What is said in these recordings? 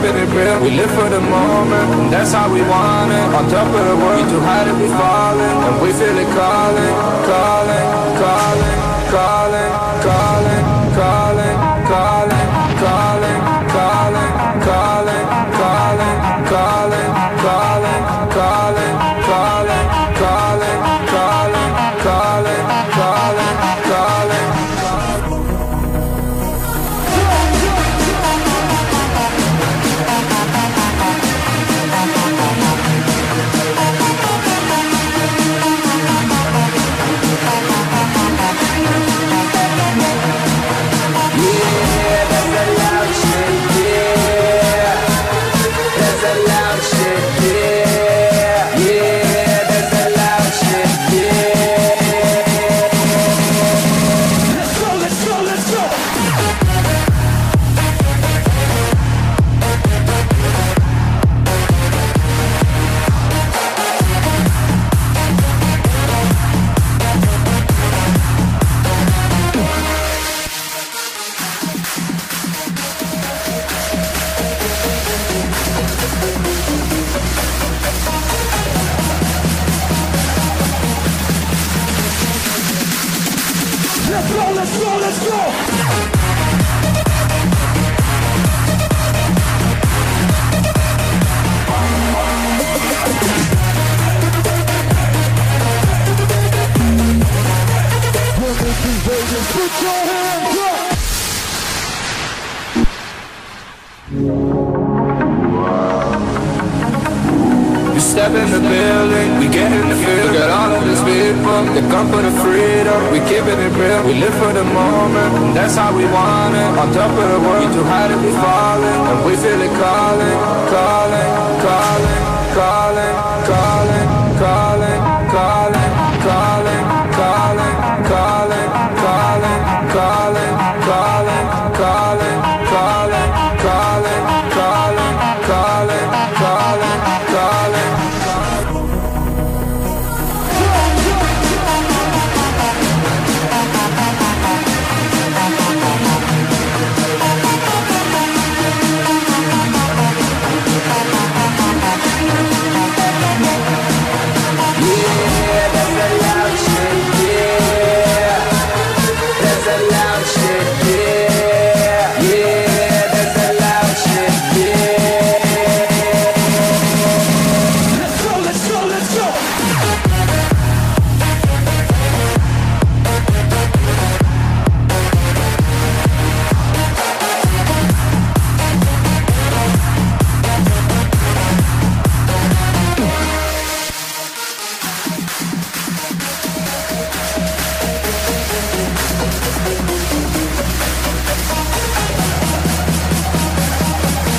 keeping it real. We live for the moment, and that's how we want it. On top of the world, we too high to be falling, and we feel it calling, calling, calling, calling, calling, calling, calling, calling, calling, calling, calling, calling, calling, calling, calling, calling, calling, calling, calling, calling. Step in the building, we get in the field. Got all of these people, they come for the freedom. We keeping it real, we live for the moment, and that's how we want it. On top of the world, we too high to be falling, and we feel it calling, calling, calling, calling, calling, calling, calling, calling, calling, calling, calling, calling, calling, calling, calling, calling, calling, calling, calling, calling.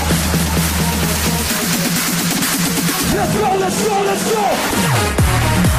Let's go, let's go, let's go!